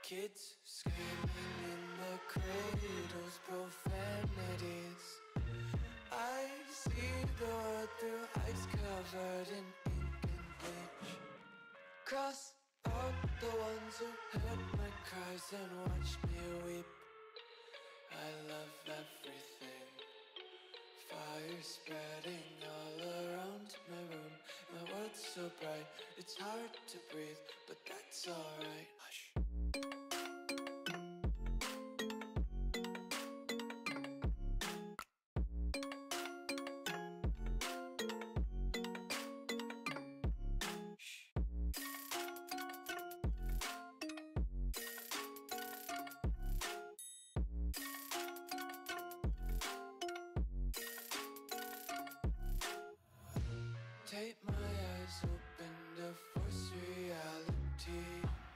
Kids screaming in the cradles, profanities. I see the world through ice covered in ink and bleach. Cross out the ones who heard my cries and watched me weep. I love everything. Fire spreading all around my room. My world's so bright, it's hard to breathe, but that's alright. Hush. Take my eyes open to force reality.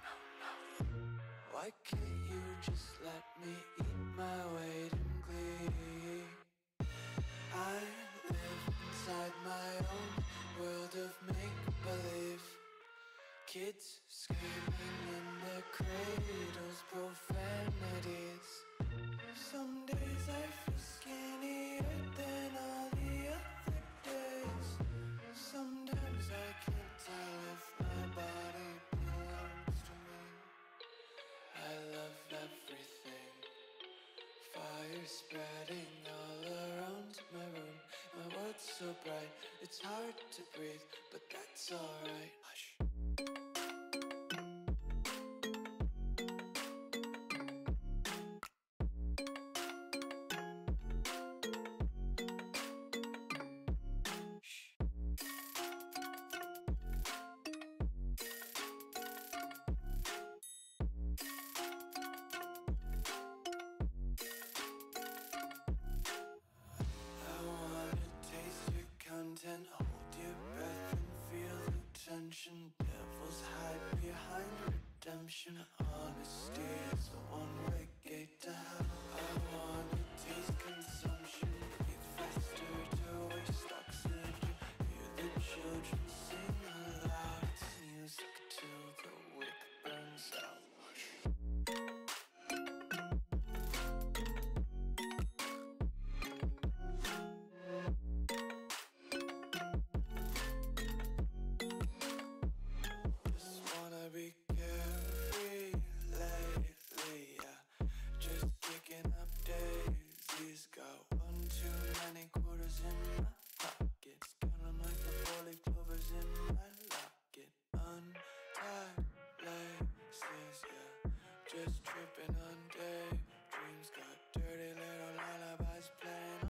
Why can't you just let me eat my weight in glee? I live inside my own world of make-believe. Kids screaming in their cradles, profanities. Some days I feel skinnier than all the other days. Sometimes I can't tell if my body belongs to me. I love everything. Fire spreading all around my room. My world's so bright, it's hard to breathe, but that's alright. Hush. Content, hold your breath and feel the tension. Devils hide behind redemption. Honesty is a one-way